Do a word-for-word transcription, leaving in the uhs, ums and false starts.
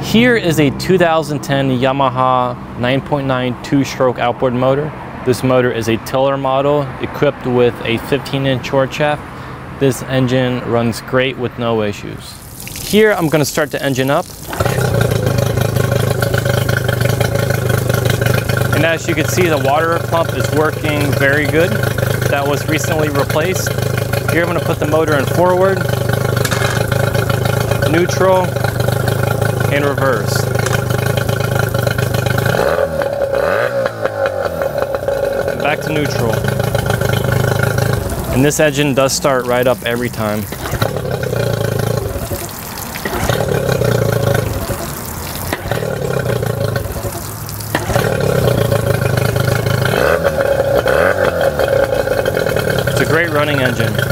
Here is a two thousand ten Yamaha nine point nine two-stroke outboard motor. This motor is a tiller model equipped with a fifteen inch short shaft. This engine runs great with no issues. Here I'm going to start the engine up. And as you can see, the water pump is working very good. That was recently replaced. Here I'm going to put the motor in forward, neutral, and reverse. And back to neutral. And this engine does start right up every time. It's a great running engine.